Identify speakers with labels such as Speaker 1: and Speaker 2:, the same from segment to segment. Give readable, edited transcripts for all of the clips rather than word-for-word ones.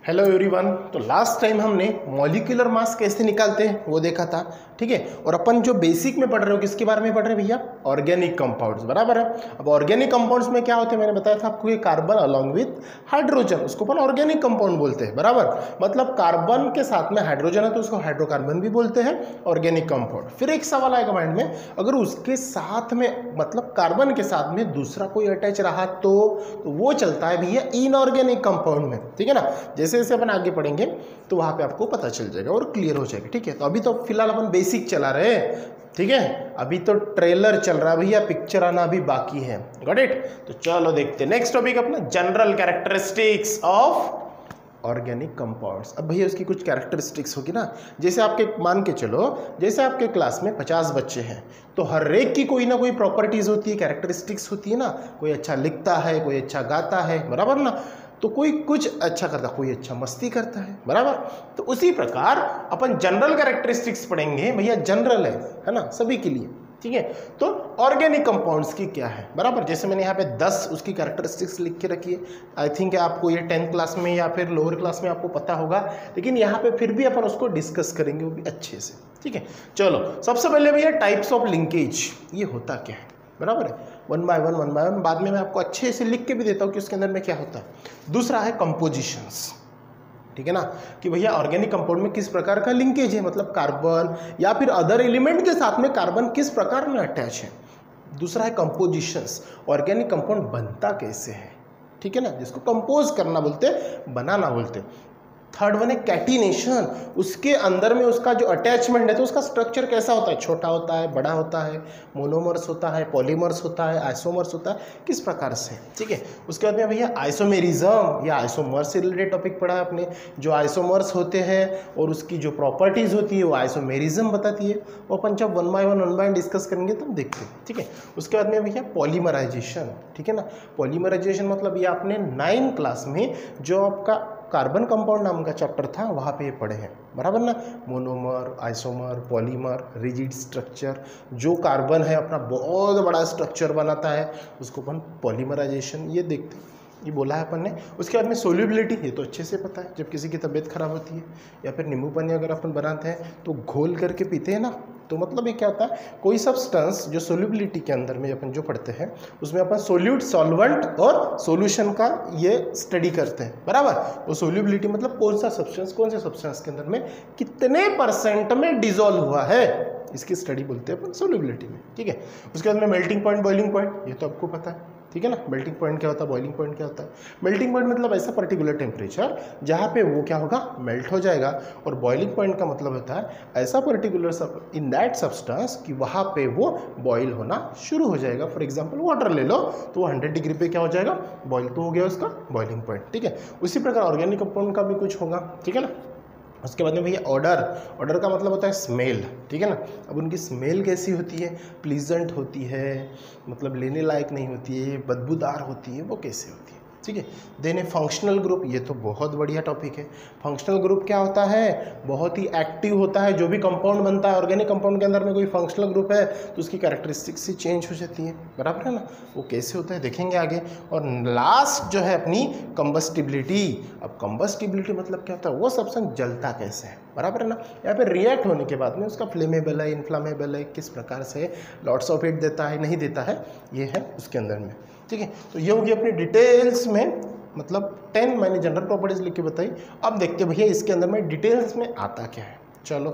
Speaker 1: Hello everyone. तो last time हमने molecular mass कैसे निकालते हैं वो देखा था, ठीक है। और अपन जो बेसिक में पढ़ रहे हो किसके बारे में पढ़ रहे हैं भैया? ऑर्गेनिक कंपाउंड्स, बराबर है। अब ऑर्गेनिक कंपाउंड्स में क्या होते हैं, मैंने बताया था आपको, ये कार्बन अलॉन्ग विथ हाइड्रोजन, उसको अपन ऑर्गेनिक कंपाउंड बोलते हैं, बराबर। मतलब कार्बन के साथ में हाइड्रोजन है तो उसको हाइड्रोकार्बन भी बोलते हैं, ऑर्गेनिक कंपाउंड। फिर एक सवाल आएगा माइंड में, अगर उसके साथ में मतलब कार्बन के साथ में दूसरा कोई अटैच रहा तो वो चलता है भैया इनऑर्गेनिक कंपाउंड में, ठीक है ना। जैसे जैसे अपन आगे पढ़ेंगे तो वहां पे आपको पता चल जाएगा और क्लियर हो जाएगा, ठीक है। तो अभी तो फिलहाल अपन बेसिक चला रहे हैं, ठीक है। अभी तो ट्रेलर चल रहा है भैया, पिक्चर आना अभी बाकी है, गॉट इट। तो चलो देखते हैं नेक्स्ट टॉपिक अपना, general characteristics of organic compounds. अब भैया उसकी कुछ कैरेक्टरिस्टिक्स होगी ना, जैसे आपके मान के चलो, जैसे आपके क्लास में 50 बच्चे हैं तो हर एक की कोई ना कोई प्रॉपर्टीज होती है, कैरेक्टरिस्टिक्स होती है ना। कोई अच्छा लिखता है, कोई अच्छा गाता है, बराबर ना। तो कोई कुछ अच्छा करता है, कोई अच्छा मस्ती करता है, बराबर। तो उसी प्रकार अपन जनरल कैरेक्टरिस्टिक्स पढ़ेंगे भैया, जनरल है ना सभी के लिए, ठीक है। तो ऑर्गेनिक कंपाउंड्स की क्या है, बराबर। जैसे मैंने यहाँ पे 10 उसकी कैरेक्टरिस्टिक्स लिख के रखी है। आई थिंक आपको ये 10th क्लास में या फिर लोअर क्लास में आपको पता होगा, लेकिन यहाँ पे फिर भी अपन उसको डिस्कस करेंगे वो भी अच्छे से, ठीक है। चलो सबसे पहले भैया टाइप्स ऑफ लिंकेज, ये होता क्या है, बराबर है। वन बाय वन बाद में मैं आपको अच्छे से लिख के भी देता हूँ कि उसके अंदर में क्या होता है। दूसरा है कंपोजिशंस, ठीक है ना, कि भैया ऑर्गेनिक कंपाउंड में किस प्रकार का लिंकेज है, मतलब कार्बन या फिर अदर एलिमेंट के साथ में कार्बन किस प्रकार में अटैच है। दूसरा है कंपोजिशंस, ऑर्गेनिक कंपाउंड बनता कैसे है, ठीक है ना, जिसको कंपोज करना बोलते हैं, बनाना बोलते हैं। थर्ड वन है कैटिनेशन, उसके अंदर में उसका जो अटैचमेंट है तो उसका स्ट्रक्चर कैसा होता है, छोटा होता है, बड़ा होता है, मोनोमर्स होता है, पॉलीमर्स होता है, आइसोमर्स होता है, किस प्रकार से, ठीक है। उसके बाद में भैया आइसोमेरिज्म या आइसोमर्स से रिलेटेड टॉपिक पढ़ा है आपने। जो आइसोमर्स होते हैं और उसकी जो प्रॉपर्टीज होती है वो आइसोमेरिज्म बताती है, वो अपन जब वन बाय वन डिस्कस करेंगे तब देखते हैं, ठीक है। उसके बाद में भैया पॉलीमराइजेशन, ठीक है ना। पॉलीमराइजेशन मतलब ये आपने 9th क्लास में जो आपका कार्बन कंपाउंड नाम का चैप्टर था वहाँ पे ये पढ़े हैं, बराबर ना। Monomer, isomer, polymer, rigid structure, जो कार्बन है अपना बहुत बड़ा स्ट्रक्चर बनाता है उसको अपन पॉलीमराइजेशन ये देखते हैं, ये बोला है अपन ने। उसके बाद में सोल्यूबिलिटी, ये तो अच्छे से पता है, जब किसी की तबीयत खराब होती है या फिर नींबू पानी अगर अपन बनाते हैं तो घोल करके पीते हैं ना, तो मतलब ये क्या होता है, कोई सब्सटेंस जो सोल्यूबिलिटी के अंदर में अपन जो पढ़ते हैं उसमें अपन सोल्यूट, सॉल्वेंट और सॉल्यूशन का ये स्टडी करते हैं, बराबर। वो सोल्यूबिलिटी मतलब कौन सा सब्सटेंस कौन से सब्सटेंस के अंदर में कितने % में डिसॉल्व हुआ है, इसकी स्टडी बोलते हैं अपन सोल्यूबिलिटी में, ठीक है। उसके बाद में मेल्टिंग पॉइंट, बॉइलिंग पॉइंट, ये तो आपको पता है, ठीक है ना। मेल्टिंग पॉइंट क्या होता है, बॉइलिंग पॉइंट क्या होता है। मेल्टिंग पॉइंट मतलब ऐसा पर्टिकुलर टेम्परेचर जहाँ पे वो क्या होगा, मेल्ट हो जाएगा। और बॉइलिंग पॉइंट का मतलब होता है ऐसा पर्टिकुलर इन दैट सब्सटेंस कि वहाँ पे वो बॉयल होना शुरू हो जाएगा। फॉर एग्जाम्पल वाटर ले लो तो वो 100 डिग्री पे क्या हो जाएगा, बॉयल तो हो गया उसका बॉइलिंग पॉइंट, ठीक है। उसी प्रकार ऑर्गेनिक कंपाउंड का भी कुछ होगा, ठीक है ना। उसके बाद में भैया ऑर्डर का मतलब होता है स्मेल, ठीक है ना। अब उनकी स्मेल कैसी होती है, प्लीजेंट होती है, मतलब लेने लायक नहीं होती है, बदबूदार होती है, वो कैसे होती है, ठीक है। देन फंक्शनल ग्रुप, ये तो बहुत बढ़िया टॉपिक है। फंक्शनल ग्रुप क्या होता है, बहुत ही एक्टिव होता है। जो भी कंपाउंड बनता है ऑर्गेनिक कंपाउंड के अंदर में कोई फंक्शनल ग्रुप है तो उसकी कैरेक्टरिस्टिक्स ही चेंज हो जाती है, बराबर है ना। वो कैसे होता है देखेंगे आगे। और लास्ट जो है अपनी कंबस्टिबिलिटी। अब कंबस्टिबिलिटी मतलब क्या होता है, वो सब्सटेंस जलता कैसे है, बराबर है ना। यहाँ पे रिएक्ट होने के बाद में उसका फ्लेमेबल है, इन्फ्लामेबल है, किस प्रकार से लॉट्स ऑफ हीट देता है नहीं देता है, ये है उसके अंदर में, ठीक है। तो ये होगी अपनी डिटेल्स में, मतलब 10 मैंने जनरल प्रॉपर्टीज लिख के बताई। अब देखते भैया इसके अंदर में डिटेल्स में आता क्या है।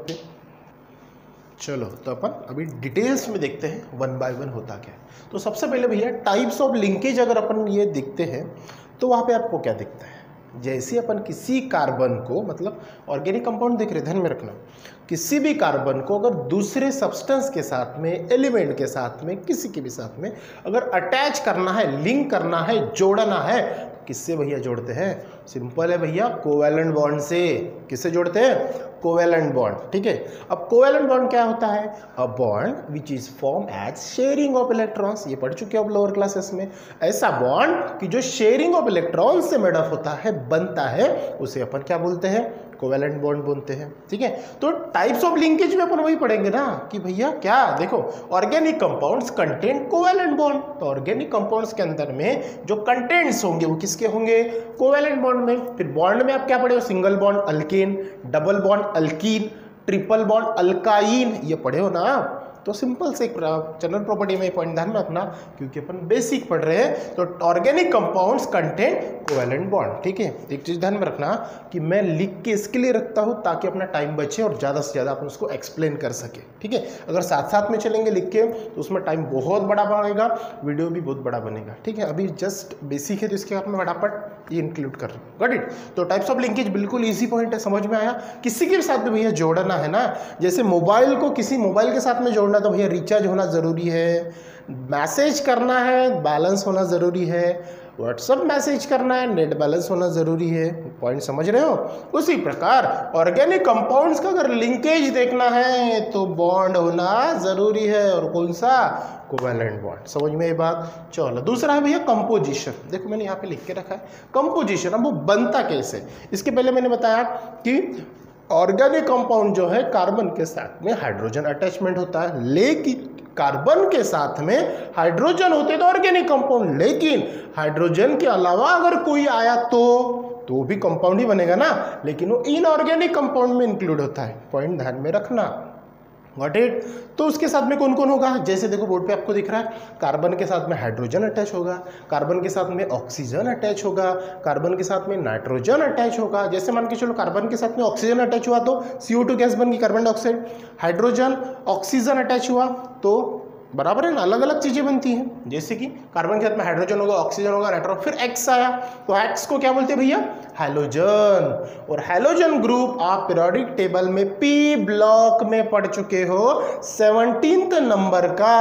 Speaker 1: चलो तो अपन अभी डिटेल्स में देखते हैं वन बाय वन होता क्या है। तो सबसे पहले भैया टाइप्स ऑफ लिंकेज अगर अपन ये देखते हैं तो वहाँ पे आपको क्या दिखता है, जैसे अपन किसी कार्बन को, मतलब ऑर्गेनिक कंपाउंड देख रहे, ध्यान में रखना, किसी भी कार्बन को अगर दूसरे सब्सटेंस के साथ में, एलिमेंट के साथ में, किसी के भी साथ में अगर अटैच करना है, लिंक करना है, जोड़ना है, किससे भैया जोड़ते हैं, सिंपल है भैया, कोवैलेंट बॉन्ड से। किससे जोड़ते हैं, कोवैलेंट बॉन्ड, ठीक है। अब कोवैलेंट बॉन्ड क्या होता है, a bond which is form as sharing of electrons, ये पढ़ चुके हो आप लोअर क्लासेस में। ऐसा बॉन्ड कि जो शेयरिंग ऑफ इलेक्ट्रॉन्स से मेड अप होता है, बनता है, उसे अपन क्या बोलते हैं, कोवैलेंट बॉन्ड बोलते हैं। ठीक है, तो टाइप्स ऑफ लिंकेज में अपन वही पढ़ेंगे ना कि भैया क्या देखो, organic compounds contain covalent bond, तो ऑर्गेनिक कंपाउंड्स के अंदर में जो कंटेंट्स होंगे वो किसके होंगे, कोवैलेंट बॉन्ड में। फिर बॉन्ड में आप क्या पढ़े हो, single bond alkane, double bond alkene, triple bond alkyne, ये पढ़े हो ना। तो सिंपल से एक जनरल प्रॉपर्टी में पॉइंट ध्यान में रखना क्योंकि अपन बेसिक पढ़ रहे हैं। तो organic compounds contain covalent bond. ठीक है, एक चीज ध्यान में रखना कि मैं लिख के इसके लिए रखता हूं ताकि अपना टाइम बचे और ज़्यादा से ज़्यादा अपन उसको एक्सप्लेन कर सके। ठीक है, अगर साथ साथ में चलेंगे लिख के तो उसमें टाइम बहुत बड़ा बनेगा, वीडियो भी बहुत बड़ा बनेगा। ठीक है, अभी जस्ट बेसिक है तो इसके बाद में फटाफट ये इंक्लूड कर रहा हूँ। Got it. तो टाइप्स ऑफ लिंकेज बिल्कुल ईजी पॉइंट है, समझ में आया। किसी के साथ में भैया जोड़ना है ना, जैसे मोबाइल को किसी मोबाइल के साथ में जोड़ना तो भैया रिचार्ज होना ज़रूरी है, मैसेज करना है बैलेंस होना ज़रूरी है, व्हाट्सअप मैसेज करना है नेट बैलेंस होना ज़रूरी है। पॉइंट समझ रहे हो। उसी प्रकार ऑर्गेनिक कंपाउंड्स का अगर लिंकेज देखना है तो बॉन्ड होना ज़रूरी है, और कौन सा, कोवैलेंट बॉन्ड। समझ में ये बात। चलो दूसरा है भैया कंपोजिशन। देखो मैंने यहाँ पे लिख के रखा है कंपोजिशन। अब वो बनता कैसे, इसके पहले मैंने बताया कि ऑर्गेनिक कंपाउंड जो है कार्बन के साथ में हाइड्रोजन अटैचमेंट होता है, लेकिन कार्बन के साथ में हाइड्रोजन होते तो ऑर्गेनिक कंपाउंड, लेकिन हाइड्रोजन के अलावा अगर कोई आया तो भी कंपाउंड ही बनेगा ना, लेकिन वो इनऑर्गेनिक कंपाउंड में इंक्लूड होता है। पॉइंट ध्यान में रखना। Got it. तो उसके साथ में कौन कौन होगा, जैसे देखो बोर्ड पे आपको दिख रहा है, कार्बन के साथ में हाइड्रोजन अटैच होगा, कार्बन के साथ में ऑक्सीजन अटैच होगा, कार्बन के साथ में नाइट्रोजन अटैच होगा। जैसे मान के चलो कार्बन के साथ में ऑक्सीजन अटैच हुआ तो CO2 गैस बन गई, carbon dioxide. Hydrogen oxygen attach हुआ तो बराबर है ना, अलग अलग चीजें बनती हैं। जैसे कि कार्बन के साथ में हाइड्रोजन होगा, ऑक्सीजन होगा, नाइट्रोजन, फिर X आया तो X को क्या बोलते हैं भैया, हैलोजन। और हैलोजन ग्रुप आप पीरियोडिक टेबल में P ब्लॉक में पढ़ चुके हो, 17th नंबर का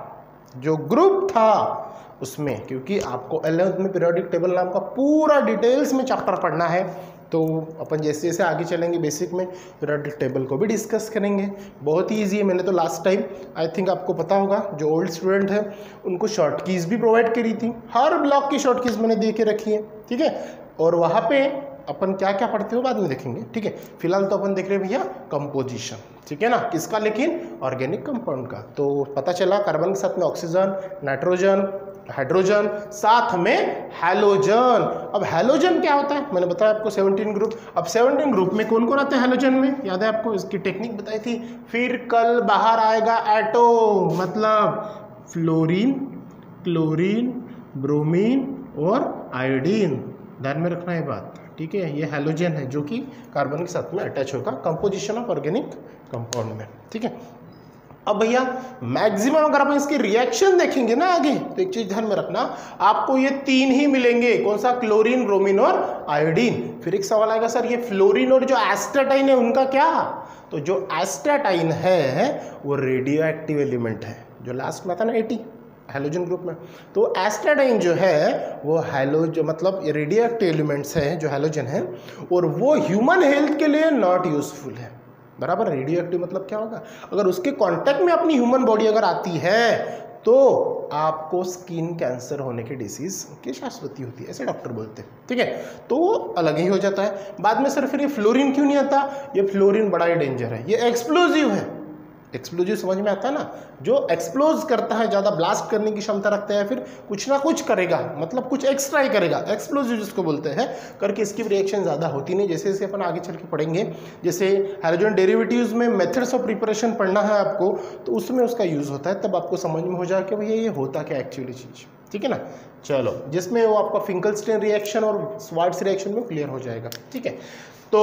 Speaker 1: जो ग्रुप था उसमें, क्योंकि आपको 11th में पीरियोडिक टेबल नाम का पूरा डिटेल्स में चैप्टर पढ़ना है। तो अपन जैसे जैसे आगे चलेंगे बेसिक में पीरियोडिक टेबल को भी डिस्कस करेंगे। बहुत ही ईजी है, मैंने तो लास्ट टाइम आई थिंक आपको पता होगा, जो ओल्ड स्टूडेंट है उनको शॉर्ट कीज भी प्रोवाइड करी थी, हर ब्लॉक की शॉर्ट कीज मैंने दे के रखी है। ठीक है, और वहाँ पे अपन क्या क्या पढ़ते हो बाद में देखेंगे। ठीक है, फिलहाल तो अपन देख रहे हैं भैया कंपोजिशन। ठीक है ना, किसका, लेकिन ऑर्गेनिक कंपाउंड का। तो पता चला कार्बन के साथ में ऑक्सीजन, नाइट्रोजन, हाइड्रोजन, साथ में हैलोजन। अब हैलोजन क्या होता है, मैंने बताया आपको 17 ग्रुप। अब 17 ग्रुप में कौन कौन आते हैं हैलोजन में, याद है आपको, इसकी टेक्निक बताई थी। फिर कल बाहर आएगा एटो, मतलब फ्लोरीन, क्लोरीन, ब्रोमीन और आयोडीन। ध्यान में रखना है बात। ठीक है, ये हैलोजन है जो कि कार्बन के साथ में अटैच होगा कंपोजिशन ऑफ ऑर्गेनिक कंपाउंड में। ठीक है, अब भैया मैक्सिमम अगर अपन इसके रिएक्शन देखेंगे ना आगे, तो एक चीज ध्यान में रखना, आपको ये तीन ही मिलेंगे। कौन सा, क्लोरीन, ब्रोमीन और आयोडीन। फिर एक सवाल आएगा, सर ये फ्लोरीन और जो एस्टेटाइन है उनका क्या, तो जो एस्टेटाइन है वो रेडियो एक्टिव एलिमेंट है, जो लास्ट में आता ना 80 हैलोजन ग्रुप में। तो एस्टेटाइन जो है वो हैलोजन, मतलब रेडियो एक्टिव एलिमेंट्स हैं जो हैलोजन है, और वो ह्यूमन हेल्थ के लिए नॉट यूजफुल है। बराबर, रेडियो एक्टिव मतलब क्या होगा, अगर उसके कांटेक्ट में अपनी ह्यूमन बॉडी अगर आती है तो आपको स्किन कैंसर होने की डिसीज की शाश्वती होती है, ऐसे डॉक्टर बोलते हैं। ठीक है, तो अलग ही हो जाता है। बाद में सर फिर ये फ्लोरीन क्यों नहीं आता, ये फ्लोरीन बड़ा ही डेंजर है, ये एक्सप्लोजिव है। एक्सप्लोजिव समझ में आता है ना, जो एक्सप्लोज करता है, ज़्यादा ब्लास्ट करने की क्षमता रखता है, फिर कुछ ना कुछ करेगा, मतलब कुछ एक्स्ट्रा ही करेगा, एक्सप्लोजिव जिसको बोलते हैं, करके इसकी रिएक्शन ज़्यादा होती नहीं। जैसे जैसे अपन आगे चल के पढ़ेंगे, जैसे हैलोजन डेरिवेटिव्स में मेथड्स ऑफ प्रिपरेशन पढ़ना है आपको, तो उसमें उसका यूज़ होता है, तब आपको समझ में हो जाए कि भैया ये होता क्या एक्चुअली चीज़। ठीक है ना, चलो, जिसमें वो आपका फिंकलस्टीन रिएक्शन और स्वार्ट्स रिएक्शन में क्लियर हो जाएगा। ठीक है, तो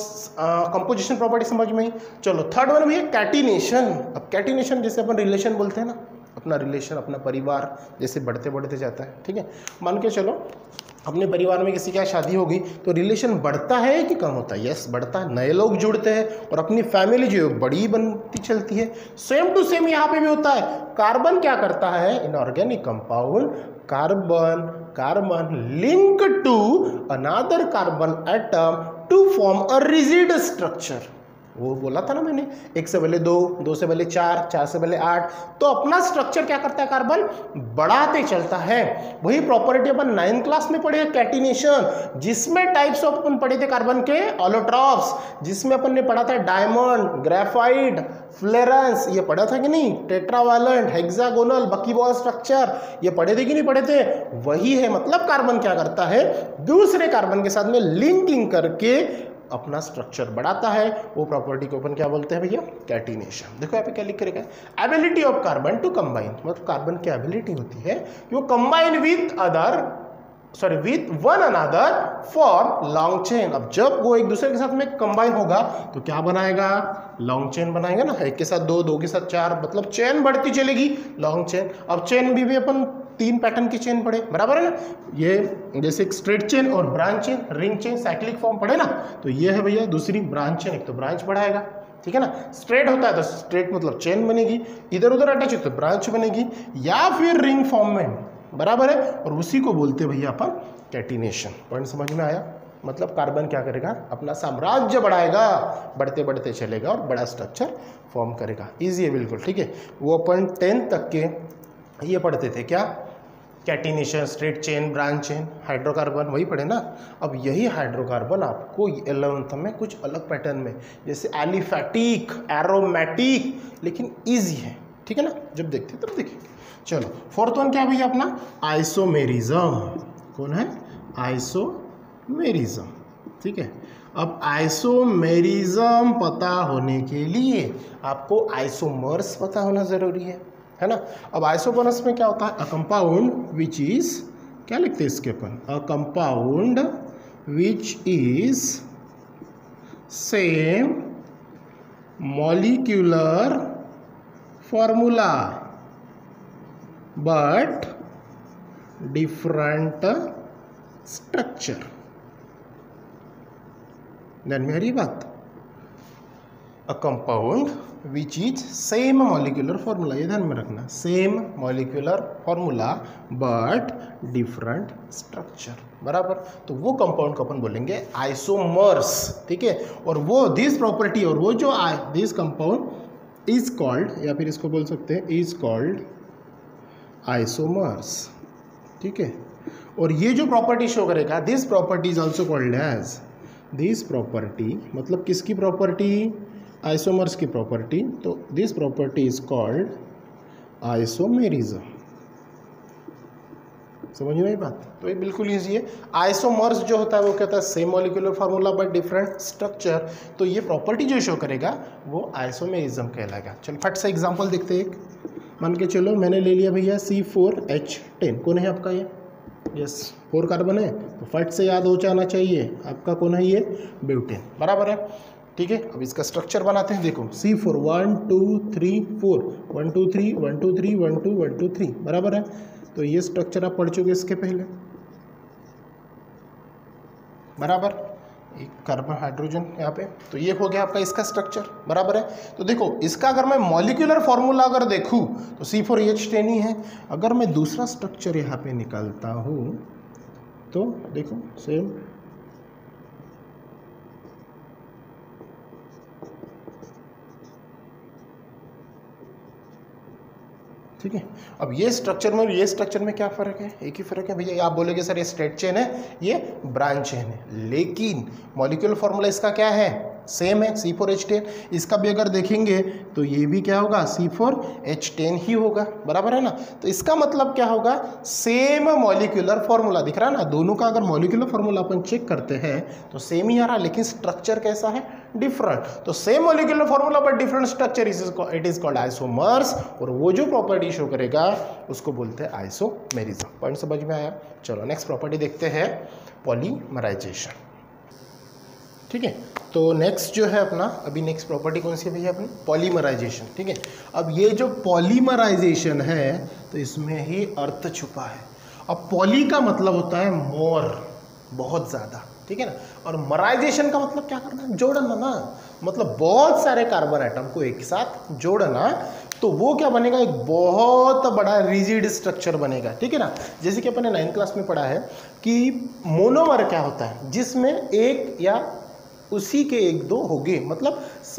Speaker 1: कंपोजिशन प्रॉपर्टी समझ में ही। चलो थर्ड वन भैया कैटिनेशन। अब कैटिनेशन जैसे अपन रिलेशन बोलते हैं ना, अपना रिलेशन, अपना परिवार जैसे बढ़ते बढ़ते जाता है। ठीक है, मान के चलो अपने परिवार में किसी की शादी होगी तो रिलेशन बढ़ता है कि कम होता है, यस बढ़ता है, नए लोग जुड़ते हैं और अपनी फैमिली जो है बड़ी बनती चलती है। सेम टू सेम यहाँ पे भी होता है। कार्बन क्या करता है, inorganic compound carbon link to another carbon atom to form a rigid structure. वो बोला था ना मैंने, 1 से पहले 2, 2 से पहले 4, 4 से पहले 8, तो अपना स्ट्रक्चर क्या करता है कार्बन, बढ़ाते चलता है। वही प्रॉपर्टी अपन 9th क्लास में पढ़े कैटिनेशन, जिसमें टाइप्स ऑफ अपन पढ़े थे कार्बन के ऑलोट्रॉप्स, जिसमें अपन ने पढ़ा था डायमंड, ग्रेफाइट, फ्लेरेंस, ये पढ़ा था कि नहीं, टेट्रावैलेंट, हेक्सागोनल, बकीबॉल स्ट्रक्चर, ये पढ़े थे कि नहीं पढ़े थे, वही है। मतलब कार्बन क्या करता है, दूसरे कार्बन के साथ में लिंकिंग करके अपना स्ट्रक्चर बढ़ाता है। वो प्रॉपर्टी को अपन क्या बोलते हैं भैया, कैटिनेशन। देखो यहाँ पे क्या लिख के रखा है, ability of carbon to combine, मतलब कार्बन की एबिलिटी होती है कि वो combine with one another for long chain. अब जब वो एक दूसरे के साथ में कंबाइन होगा तो क्या बनाएगा, लॉन्ग चेन बनाएगा ना, एक के साथ 2, 2 के साथ 4, मतलब चेन बढ़ती चलेगी, लॉन्ग चेन। अब चेन भी अपन 3 पैटर्न की चेन पढ़े, बराबर है ना, ये जैसे एक स्ट्रेट चेन और branch chain, ring chain, cyclic form पढ़े ना, तो ये है भैया दूसरी ब्रांच चेन। एक तो ब्रांच बढ़ाएगा, ठीक है ना, स्ट्रेट होता है तो स्ट्रेट मतलब चेन बनेगी, इधर उधर अटैच हो तो ब्रांच बनेगी, या फिर रिंग फॉर्म में, बराबर है, और उसी को बोलते हैं भैया अपन कैटिनेशन। पॉइंट समझ में आया, मतलब कार्बन क्या करेगा, अपना साम्राज्य बढ़ाएगा, बढ़ते बढ़ते चलेगा और बड़ा स्ट्रक्चर फॉर्म करेगा। इजी है बिल्कुल, ठीक है। वो अपन 10th तक के ये पढ़ते थे क्या, catenation, straight chain, branch chain, hydrocarbon, वही पढ़े ना। अब यही हाइड्रोकार्बन आपको 11th में कुछ अलग पैटर्न में, जैसे एलिफैटिक, एरोमेटिक, लेकिन इजी है, ठीक है ना, जब देखते तब देखेंगे। चलो 4th वन क्या भैया अपना, आइसोमेरिज्म। कौन है, आइसोमेरिज्म, ठीक है। अब आइसोमेरिज्म पता होने के लिए आपको आइसोमर्स पता होना जरूरी है ना। अब आइसोमर्स में क्या होता है, अ कंपाउंड विच इज, क्या लिखते हैं इसके अपन, a compound which is same molecular formula but different structure. ध्यान में आ रही बात, a compound which is same molecular formula, ये ध्यान में रखना, same molecular formula but different structure, बराबर। तो वो कंपाउंड को अपन बोलेंगे आइसोमर्स, ठीक है। और वो दिस प्रॉपर्टी, और वो जो दिस कंपाउंड इज कॉल्ड, या फिर इसको बोल सकते हैं इज कॉल्ड आइसोमर्स, ठीक है। और ये जो प्रॉपर्टी शो करेगा, this property is also called as, this property मतलब किसकी प्रॉपर्टी, आइसोमर्स की प्रॉपर्टी, तो this property is called isomerism. समझ में आई बात, तो ये बिल्कुल ईजी है। आइसोमर्स जो होता है वो कहता है same molecular formula but different structure, तो ये प्रॉपर्टी जो शो करेगा वो आइसोमेरिज्म कहलाएगा। चलो फट से एग्जांपल देखते हैं। एक मान के चलो मैंने ले लिया भैया C4H10, कौन है आपका ये, यस 4 कार्बन है, तो फट से याद हो जाना चाहिए आपका कौन है ये, ब्यूटेन, बराबर है, ठीक है। अब इसका स्ट्रक्चर बनाते हैं, देखो C4 1 2 3 4 1 2 3 1 2 3 1 2 1 2 3, बराबर है। तो ये स्ट्रक्चर आप पढ़ चुके इसके पहले, बराबर, एक कार्बन हाइड्रोजन यहाँ पे, तो ये हो गया आपका इसका स्ट्रक्चर, बराबर है। तो देखो इसका अगर मैं मॉलिक्यूलर फॉर्मूला अगर देखूँ तो C4H10 ही है। अगर मैं दूसरा स्ट्रक्चर यहाँ पे निकालता हूँ तो देखो सेम, ठीक है। अब ये स्ट्रक्चर में ये स्ट्रक्चर में क्या फ़र्क है, एक ही फ़र्क है भैया। आप बोलोगे सर ये स्ट्रेट चेन है, ये ब्रांच चेन है, लेकिन मॉलिक्यूलर फॉर्मूला इसका क्या है, सेम है, C4H10। इसका भी अगर देखेंगे तो ये भी क्या होगा, C4H10 ही होगा, बराबर है ना। तो इसका मतलब क्या होगा, सेम मॉलिक्यूलर फॉर्मूला दिख रहा है ना, दोनों का अगर मॉलिक्यूलर फॉर्मूला अपन चेक करते हैं तो सेम ही आ रहा है, लेकिन स्ट्रक्चर कैसा है, डिफरेंट। तो same molecular formula but different structure, it is called isomers, और वो जो प्रॉपर्टी शो करेगा उसको बोलते हैं आइसोमेरिज्म। पॉइंट समझ में आया। चलो नेक्स्ट प्रॉपर्टी देखते हैं, पॉलीमराइजेशन, ठीक है। तो नेक्स्ट जो है अपना, अभी नेक्स्ट प्रॉपर्टी कौन सी है भैया अपनी, पॉलीमराइजेशन, ठीक है। अब ये जो पॉलीमराइजेशन है तो इसमें ही अर्थ छुपा है। अब पॉली का मतलब होता है मोर, बहुत ज़्यादा, ठीक है ना, और मराइजेशन का मतलब क्या करना है, जोड़ना ना, मतलब बहुत सारे कार्बन आइटम को एक साथ जोड़ना, तो वो क्या बनेगा, एक बहुत बड़ा रिजिड स्ट्रक्चर बनेगा, ठीक है ना। जैसे कि अपने 9th क्लास में पढ़ा है कि मोनोमर क्या होता है, जिसमें एक या उसी के 1-2 होंगे, मतलब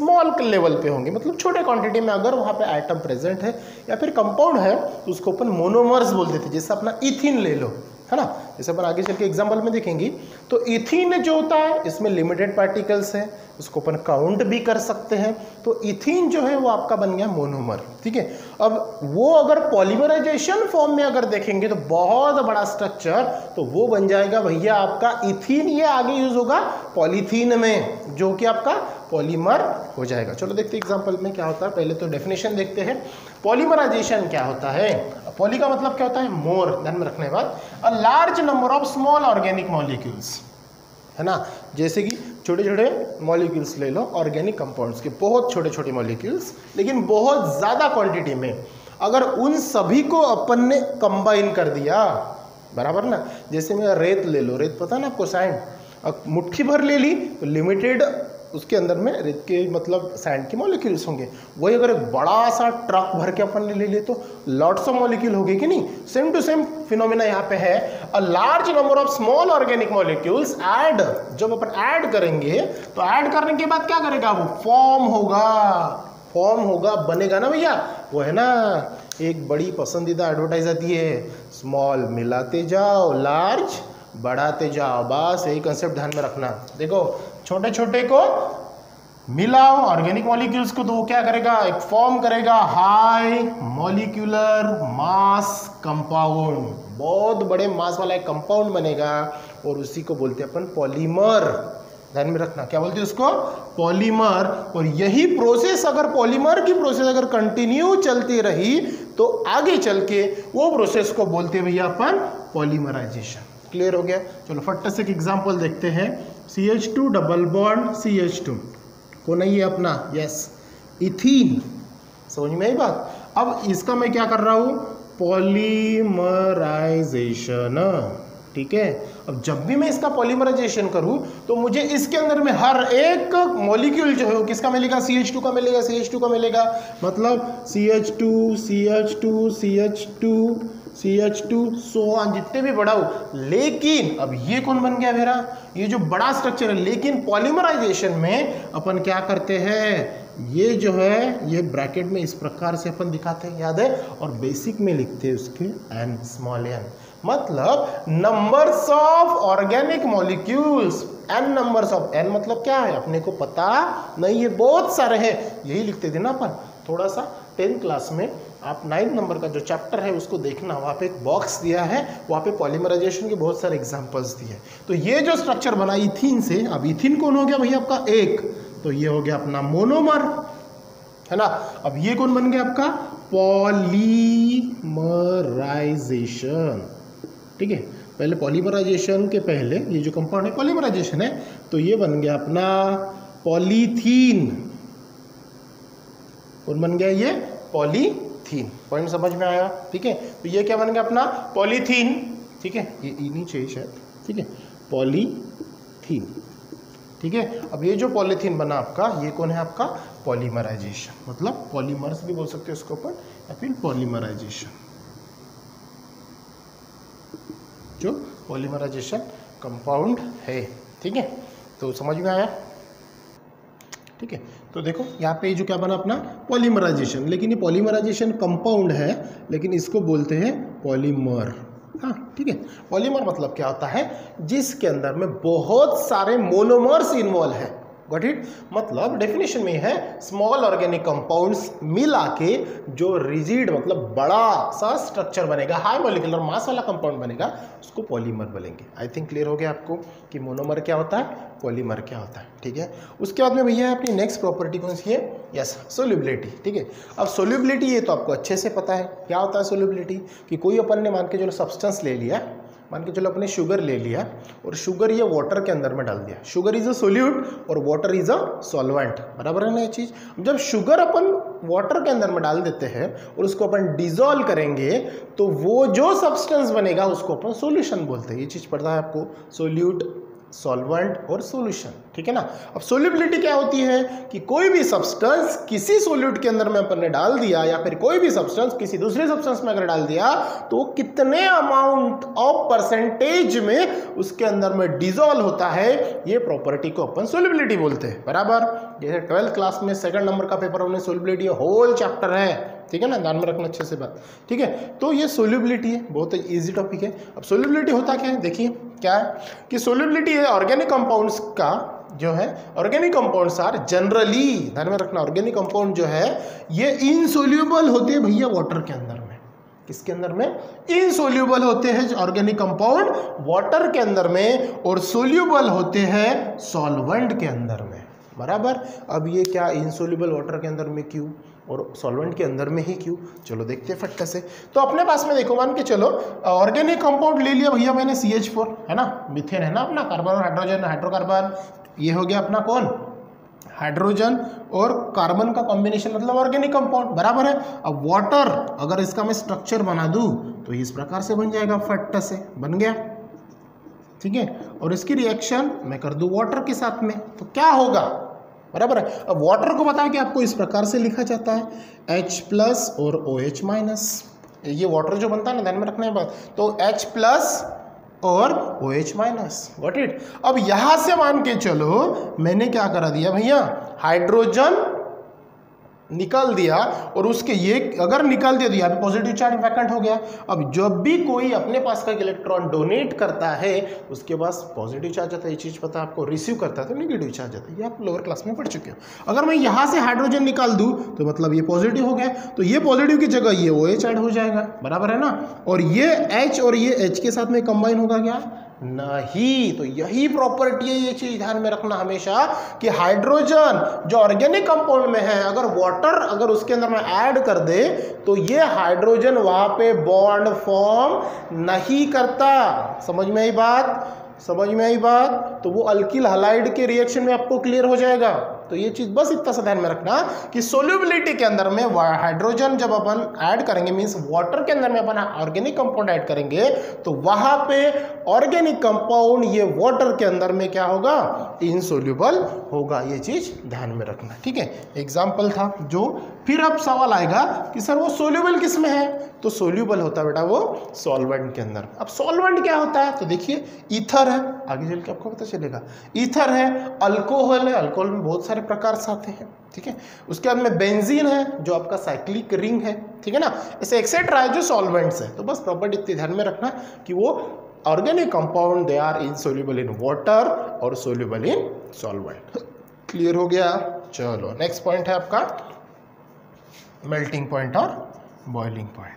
Speaker 1: स्मॉल लेवल पे होंगे, मतलब छोटे क्वांटिटी में अगर वहाँ पे आइटम प्रेजेंट है या फिर कंपाउंड है तो उसको अपन मोनोमर्स बोलते थे। जैसे अपना इथिन ले लो, है ना, जैसे अपन आगे चल के एग्जाम्पल में देखेंगे। तो इथिन जो होता है इसमें लिमिटेड पार्टिकल्स है, उसको अपन काउंट भी कर सकते हैं। तो इथिन जो है वो आपका बन गया मोनोमर, ठीक है। अब वो अगर पॉलीमराइजेशन फॉर्म में अगर देखेंगे तो बहुत बड़ा स्ट्रक्चर, तो वो बन जाएगा भैया आपका इथिन। ये आगे यूज होगा पॉलीथीन में, जो कि आपका पॉलीमर हो जाएगा। चलो देखते हैं एग्जाम्पल में क्या होता है। पहले तो डेफिनेशन देखते हैं। पॉलीमराइजेशन क्या होता है? पॉली का मतलब क्या होता है? मोर, ध्यान में रखने के बाद, a large number of small organic molecules, है ना। जैसे कि छोटे छोटे मॉलिक्यूल्स ले लो, ऑर्गेनिक कंपाउंड्स के बहुत छोटे छोटे मॉलिक्यूल्स, लेकिन बहुत ज़्यादा क्वांटिटी में। अगर उन सभी को अपन ने कंबाइन कर दिया, बराबर ना। जैसे मैं रेत ले लो, रेत पता ना आपको, सैंड, अब मुट्ठी भर ले ली तो लिमिटेड उसके अंदर में रेत के मतलब सैंड के मॉलिक्यूल्स होंगे। वही अगर एक बड़ा सा ट्रक भर के अपन ले तो लॉट्स ऑफ मॉलिक्यूल होंगे कि नहीं। सेम टू सेम फिनोमेना यहाँ पे है। A large number of small organic molecules add, जब अपन ऐड करेंगे तो ऐड करने के बाद क्या करेगा? वो फॉर्म होगा, बनेगा ना भैया। वो है ना, एक बड़ी पसंदीदा एडवर्टाइज आती है, स्मॉल मिलाते जाओ, लार्ज बढ़ाते जाओ। बस यही कंसेप्ट ध्यान में रखना। देखो, छोटे छोटे को मिलाओ ऑर्गेनिक मॉलिक्यूल्स को, तो वो क्या करेगा? एक फॉर्म करेगा हाई मॉलिक्यूलर मास कंपाउंड, बहुत बड़े मास वाला एक कंपाउंड बनेगा, और उसी को बोलते हैं अपन पॉलीमर। ध्यान में रखना, क्या बोलते हैं उसको? पॉलीमर। और यही प्रोसेस, अगर पॉलीमर की प्रोसेस अगर कंटिन्यू चलती रही तो आगे चल के वो प्रोसेस को बोलते हैं भैया अपन पॉलीमराइजेशन। क्लियर हो गया? चलो फट से एक एग्जांपल देखते हैं। CH2 डबल बॉन्ड CH2 को नहीं है अपना, यस, इथीन। समझ में आई बात? अब इसका मैं क्या कर रहा हूं? पॉलीमराइजेशन, ठीक है। अब जब भी मैं इसका पॉलीमराइजेशन करूं तो मुझे इसके अंदर में हर एक मॉलिक्यूल जो है वो किसका मिलेगा? CH2 का मिलेगा, CH2 का मिलेगा। मतलब CH2 CH2 CH2 CH2 सो जितने भी बड़ा हो। लेकिन अब ये कौन बन गया मेरा? ये जो बड़ा स्ट्रक्चर है। लेकिन पॉलीमराइजेशन में अपन क्या करते हैं? ये जो है ये ब्रैकेट में इस प्रकार से अपन दिखाते हैं, याद है? और बेसिक में लिखते हैं उसके n, स्मॉल n, मतलब numbers of organic molecules. n numbers of, n मतलब क्या है अपने को पता नहीं है, बहुत सारे हैं, यही लिखते थे ना अपन। थोड़ा सा 10th क्लास में आप 9th नंबर का जो चैप्टर है उसको देखना, वहाँ पे एक बॉक्स दिया है, वहाँ पे पॉलीमराइजेशन के बहुत सारे एग्जांपल्स दिए। तो ये जो स्ट्रक्चर बना इथीन से, अब इथीन कौन हो गया भैया आपका? एक, तो ये हो गया अपना मोनोमर, है ना। अब ये कौन बन गया आपका? पॉलीमराइजेशन, ठीक है। पहले पॉलीमराइजेशन के पहले ये जो कंपाउंड है पॉलीमराइजेशन है, तो ये बन गया अपना पॉलीथीन। कौन बन गया? ये पॉलीथीन। पॉइंट समझ में आया? ठीक है। तो ये क्या बन गया अपना? पॉलीथीन, ठीक है। ये नीचे है शायद, ठीक है, पॉलीथीन, ठीक है। अब ये जो पॉलीथीन बना आपका, ये कौन है आपका? पॉलीमराइजेशन, मतलब पॉलीमर्स भी बोल सकते हो इसको अपन, या फिर पॉलीमराइजेशन, जो पॉलीमराइजेशन कंपाउंड है, ठीक है। तो समझ में आया? ठीक है। तो देखो यहाँ पे जो क्या बना अपना? पॉलीमराइजेशन। लेकिन ये पॉलीमराइजेशन कंपाउंड है, लेकिन इसको बोलते हैं पॉलीमर। हाँ, ठीक है। पॉलीमर मतलब क्या होता है? जिसके अंदर में बहुत सारे मोनोमर्स इन्वॉल्व है। Got it? मतलब डेफिनेशन में है स्मॉल ऑर्गेनिक कंपाउंड्स मिला के जो रिजिड मतलब बड़ा सा स्ट्रक्चर बनेगा, हाई मॉलिक्यूलर मास वाला कंपाउंड बनेगा, उसको पॉलीमर बोलेंगे। आई थिंक क्लियर हो गया आपको कि मोनोमर क्या होता है, पॉलीमर क्या होता है, ठीक है। उसके बाद में भैया अपनी नेक्स्ट प्रॉपर्टी कौन सी है? यस, सोल्यूबिलिटी, ठीक है। अब सोल्यूबिलिटी ये तो आपको अच्छे से पता है क्या होता है सोल्यूबिलिटी, कि कोई अपन ने मान के चलो सब्सटेंस ले लिया, मान के चलो अपने शुगर ले लिया और शुगर ये वाटर के अंदर में डाल दिया। शुगर इज अ सोल्यूट और वाटर इज अ सॉल्वेंट, बराबर है ना ये चीज़। जब शुगर अपन वाटर के अंदर में डाल देते हैं और उसको अपन डिजोल्व करेंगे तो वो जो सब्सटेंस बनेगा उसको अपन सॉल्यूशन बोलते हैं। ये चीज़ पता है आपको? सोल्यूट सॉल्वेंट और सॉल्यूशन, ठीक है ना। अब सोल्युबिलिटी क्या होती है कि कोई भी सब्सटेंस किसी सोल्यूट के अंदर में अपन ने डाल दिया या फिर कोई भी सब्सटेंस किसी दूसरे सब्सटेंस में अगर डाल दिया तो वो कितने अमाउंट ऑफ परसेंटेज में उसके अंदर में डिसॉल्व होता है, ये प्रॉपर्टी को अपन सोल्युबिलिटी बोलते हैं, बराबर। जैसे 12th क्लास में 2nd नंबर का पेपर हमने सोल्युबिलिटी होल चैप्टर है, ठीक है ना, ध्यान में रखना अच्छे से बात, ठीक है। तो ये सोल्युबिलिटी है, बहुत इजी टॉपिक है। अब सोल्युबिलिटी होता क्या है, देखिए क्या है कि सोल्युबिलिटी है ऑर्गेनिक कंपाउंड्स का जो है, ऑर्गेनिक कंपाउंड्स आर जनरली, ध्यान में रखना, ऑर्गेनिक कंपाउंड जो है ये इनसोल्यूबल होते हैं भैया वाटर के अंदर में। किसके अंदर में? इनसोल्यूबल होते हैं ऑर्गेनिक कंपाउंड वाटर के अंदर में, और सोल्यूबल होते हैं सॉल्वेंट के अंदर में, बराबर। अब ये क्या इनसोल्यूबल वाटर के अंदर में क्यों और सॉल्वेंट के अंदर में ही क्यों, चलो देखते हैं फटका से। तो अपने पास में देखो, मान के चलो ऑर्गेनिक कंपाउंड ले लिया भैया मैंने CH4, है ना, मीथेन है ना अपना, कार्बन और हाइड्रोजन, हाइड्रोकार्बन, ये हो गया अपना कौन, हाइड्रोजन और कार्बन का कॉम्बिनेशन, मतलब ऑर्गेनिक कंपाउंड, बराबर है। अब वाटर अगर इसका मैं स्ट्रक्चर बना दूं तो इस प्रकार से बन जाएगा, फट से बन गया, ठीक है। और इसकी रिएक्शन मैं कर दूं वाटर के साथ में तो क्या होगा, बराबर है। अब वाटर को बताया कि आपको इस प्रकार से लिखा जाता है H+ और OH-, ये वाटर जो बनता है ना, ध्यान में रखना है बात, तो H+ और OH-, गॉट इट। अब यहां से मान के चलो मैंने क्या करा दिया भैया, हाइड्रोजन निकाल दिया, और उसके ये अगर निकाल दिया तो यहाँ पे पॉजिटिव चार्ज वैकेंट हो गया। अब जब भी कोई अपने पास का इलेक्ट्रॉन डोनेट करता है उसके पास पॉजिटिव चार्ज आता है, ये चीज पता है आपको, रिसीव करता है तो नेगेटिव चार्ज आता है, ये आप लोअर क्लास में पढ़ चुके हो। अगर मैं यहाँ से हाइड्रोजन निकाल दूं तो मतलब ये पॉजिटिव हो गया, तो ये पॉजिटिव की जगह ये OH ऐड हो जाएगा, बराबर है ना, और ये H और ये H के साथ में कंबाइन होगा क्या, नहीं। तो यही प्रॉपर्टी है, ये चीज ध्यान में रखना हमेशा कि हाइड्रोजन जो ऑर्गेनिक कंपाउंड में है, अगर वाटर अगर उसके अंदर में ऐड कर दे तो ये हाइड्रोजन वहां पे बॉन्ड फॉर्म नहीं करता। समझ में आई बात, समझ में आई बात, तो वो अल्किल हैलाइड के रिएक्शन में आपको क्लियर हो जाएगा। तो ये चीज बस इतना सा ध्यान में रखना कि सोल्युबिलिटी के अंदर में हाइड्रोजन जब अपन ऐड करेंगे, मींस वाटर के अंदर में अपन ऑर्गेनिक कंपाउंड ऐड करेंगे, तो वहां पे ऑर्गेनिक कंपाउंड ये वाटर के अंदर में क्या होगा, इनसोल्यूबल होगा, ये चीज ध्यान में रखना, ठीक है। एग्जाम्पल था जो, फिर अब सवाल आएगा कि सर वो सोल्यूबल किस में है, तो सोल्यूबल होता है बेटा वो सॉल्वेंट के अंदर। अब सॉल्वेंट क्या होता है, तो देखिए ईथर है, आगे चल के आपको पता चलेगा, ईथर है, अल्कोहल है, अल्कोहल में बहुत सारे प्रकार से आते हैं, ठीक है। उसके बाद में बेंजीन है जो आपका साइक्लिक रिंग है, ठीक है ना, ऐसे एक्सेट्रा है जो सॉल्वेंट्स है। तो बस प्रॉपर्टी इतनी ध्यान में रखना कि वो organic compound they are insoluble in water और सोल्यूबल इन सॉल्वेंट। क्लियर हो गया, चलो नेक्स्ट पॉइंट है आपका मेल्टिंग पॉइंट और बॉइलिंग पॉइंट।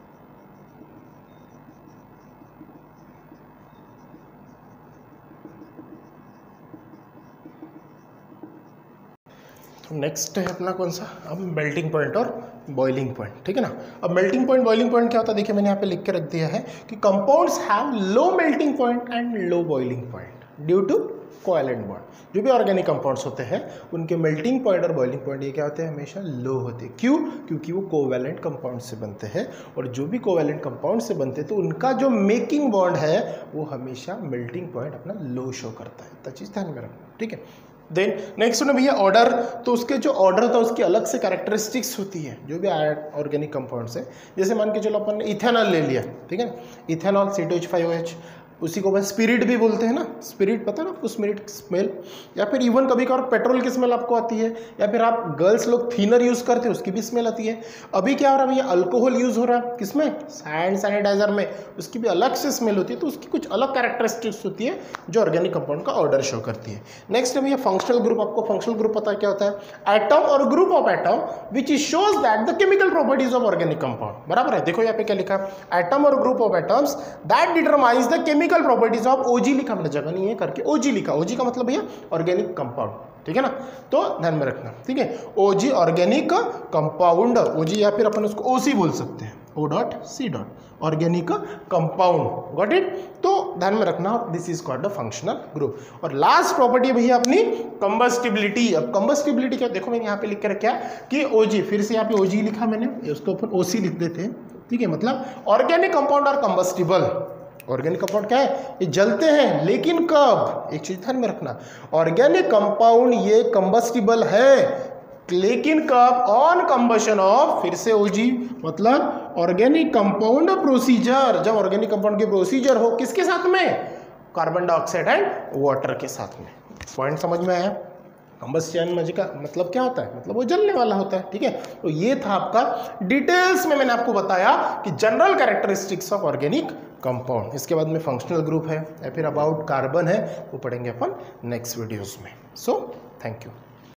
Speaker 1: तो नेक्स्ट है अपना कौन सा, अब मेल्टिंग पॉइंट और बॉइलिंग पॉइंट, ठीक है ना। अब मेल्टिंग पॉइंट बॉइलिंग पॉइंट क्या होता है, देखिए मैंने यहाँ पे लिख के रख दिया है कि compounds have low melting point and low boiling point due to covalent bond. जो भी ऑर्गेनिक कंपाउंड्स होते हैं उनके मेल्टिंग पॉइंट और बॉइलिंग पॉइंट ये क्या होते हैं, हमेशा लो होते हैं। क्यों, क्योंकि वो कोवैलेंट कंपाउंड से बनते हैं, और जो भी कोवैलेंट कंपाउंड से बनते हैं तो उनका जो मेकिंग बॉन्ड है वो हमेशा मेल्टिंग पॉइंट अपना लो शो करता है। तो चीज़ ध्यान में रखना, ठीक है। देन नेक्स्ट है भैया ऑर्डर, तो उसके जो ऑर्डर होता है उसकी अलग से कैरेक्टरिस्टिक्स होती है जो भी ऑर्गेनिक कंपाउंड्स है। जैसे मान के चलो अपन ने इथेनॉल ले लिया, ठीक है, इथेनॉल C2H5OH, उसी को मैं स्पिरिट भी बोलते हैं ना, स्पिरिट पता है ना आपको, स्पिरिट स्मेल, या फिर इवन कभी कभार पेट्रोल की स्मेल आपको आती है, या फिर आप गर्ल्स लोग थिनर यूज़ करते हैं उसकी भी स्मेल आती है। अभी क्या हो रहा है भैया, अल्कोहल यूज़ हो रहा है किसमें, हैंड सैनिटाइजर में, उसकी भी अलग से स्मेल होती है। तो उसकी कुछ अलग कैरेक्टरिस्टिक्स होती है जो ऑर्गेनिक कंपाउंड का ऑर्डर शो करती है। नेक्स्ट है भैया फंक्शनल ग्रुप। आपको फंक्शनल ग्रुप पता है क्या होता है, एटम और group of atom which shows that the chemical properties of organic compound, बराबर है। देखो यहाँ पे क्या लिखा, एटम और group of atoms that determines the chemical properties of, OG लिखा मैंने, जगह नहीं है करके OG लिखा, OG का मतलब भैया ऑर्गेनिक कंपाउंड, ठीक है ना, तो ध्यान में रखना, ठीक है। OG ऑर्गेनिक कंपाउंड, OG या फिर अपन उसको OC बोल सकते हैं, O.C. Organic compound, got it. तो ध्यान में रखना, this is called the functional group. और लास्ट प्रॉपर्टी भैया अपनी कंबस्टिबिलिटी। अब कंबस्टिबिलिटी क्या, देखो मैंने यहाँ पे लिख के रखा कि OG, फिर से यहाँ पे OG लिखा मैंने, उसको अपन OC लिख देते हैं, ठीक है, मतलब organic compound are combustible, organic compound क्या है, ये जलते हैं, लेकिन कब, एक चीज ध्यान में रखना, ऑर्गेनिक कंपाउंड ये कंबस्टिबल है लेकिन कब, ऑन कंबशन ऑफ, फिर से ओजी, मतलब ऑर्गेनिक कंपाउंड प्रोसीजर, जब ऑर्गेनिक कंपाउंड की प्रोसीजर हो किसके साथ में, कार्बन डाइऑक्साइड एंड वाटर के साथ में। पॉइंट समझ में आया। कंबस्शन का मतलब क्या होता है, मतलब वो जलने वाला होता है, ठीक है। तो ये था आपका डिटेल्स में मैंने आपको बताया कि general characteristics of organic compound. इसके बाद में फंक्शनल ग्रुप है या फिर अबाउट कार्बन है, वो पढ़ेंगे अपन नेक्स्ट वीडियोस में। So thank you.